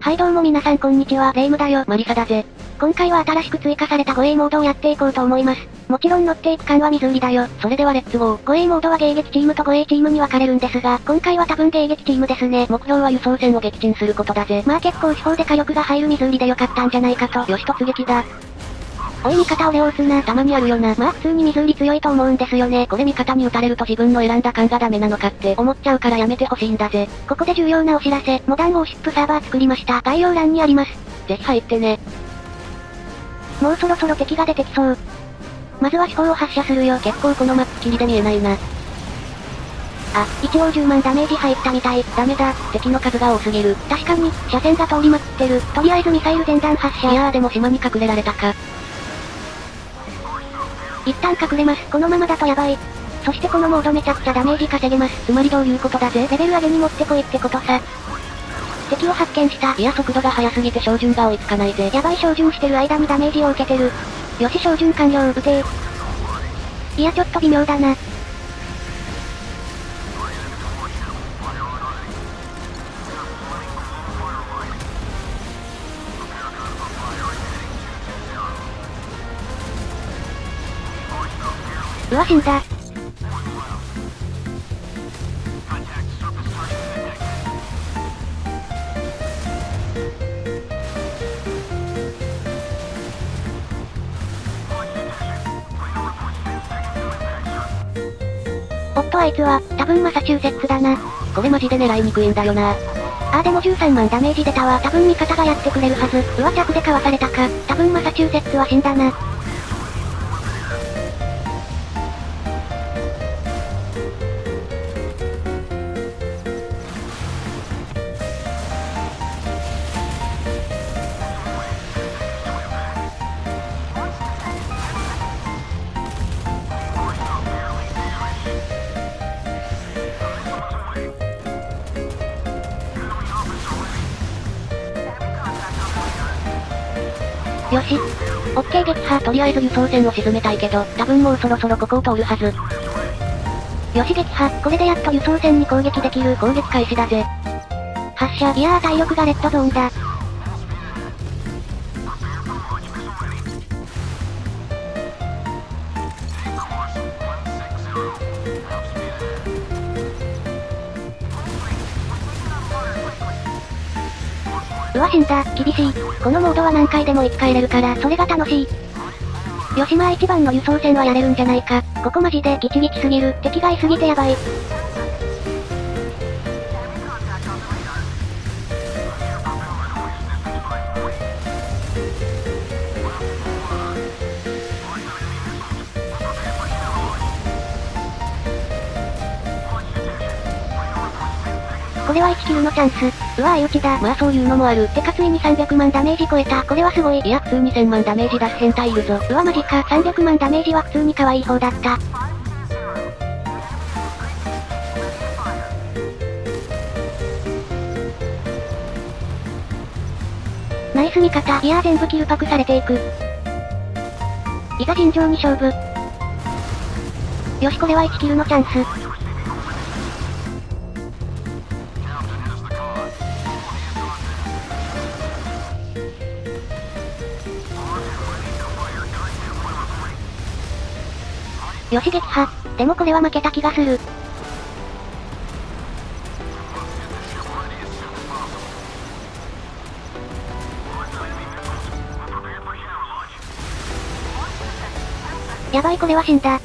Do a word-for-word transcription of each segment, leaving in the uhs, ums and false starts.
はいどうも皆さんこんにちは、レイムだよ。 マリサだぜ。 今回は新しく追加された護衛モードをやっていこうと思います。もちろん乗っていく間は水売りだよ。 それではレッツゴー。 護衛モードは迎撃チームと護衛チームに分かれるんですが、今回は多分迎撃チームですね。 目標は輸送船を撃沈することだぜ。 まあ結構地方で火力が入る水売りでよかったんじゃないかと。 よし突撃だ。 おい味方俺を撃つな。 たまにあるよな。 まあ普通に水売り強いと思うんですよね。 これ味方に撃たれると自分の選んだ艦がダメなのかって思っちゃうからやめてほしいんだぜ。 ここで重要なお知らせ。モダンウォーシップサーバー作りました。概要欄にあります。 ぜひ入ってね。 もうそろそろ敵が出てきそう。まずは飛行を発射するよ。 結構このマップ切りで見えないな。 あ、一応じゅうまんダメージ入ったみたい。 ダメだ、敵の数が多すぎる。 確かに、車線が通りまくってる。とりあえずミサイル前段発射。 いやーでも島に隠れられたか。 一旦隠れます。このままだとやばい。そしてこのモードめちゃくちゃダメージ稼げます。 つまりどういうことだぜ。 レベル上げに持ってこいってことさ。敵を発見した。 いや速度が速すぎて照準が追いつかないぜ。 やばい照準してる間にダメージを受けてる。よし照準完了。撃てー。いやちょっと微妙だな。うわ死んだ。おっとあいつは、多分マサチューセッツだな。 これマジで狙いにくいんだよな。 あーでもじゅうさんまんダメージ出たわ。多分味方がやってくれるはず。うわ着でかわされたか。多分マサチューセッツは死んだな。よし。オッケー撃破。 とりあえず輸送船を沈めたいけど、多分もうそろそろここを通るはず。 よし撃破。これでやっと輸送船に攻撃できる。 攻撃開始だぜ。 発射。いやー体力がレッドゾーンだ。うわ死んだ。厳しい。このモードは何回でも生き返れるから、それが楽しい。よしまあ一番の輸送船はやれるんじゃないか。ここマジでギチギチすぎる。敵がいすぎてやばい。これはいちキルのチャンス。うわ相打ちだ。 まあそういうのもある。 てかついにさんびゃくまんダメージ超えた。これはすごい。 いや普通にせんまんダメージ出す変態いるぞ。 うわマジか。さんびゃくまんダメージは普通に可愛い方だった。ナイス味方。いやー全部キルパクされていく。いざ尋常に勝負。よしこれはいちキルのチャンス。よし撃破。でもこれは負けた気がする。やばいこれは死んだ。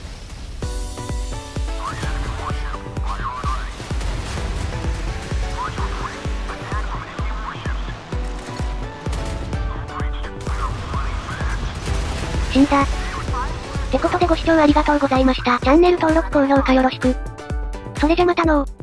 死んだ。ってことでご視聴ありがとうございました。チャンネル登録高評価よろしく。それじゃまたのー。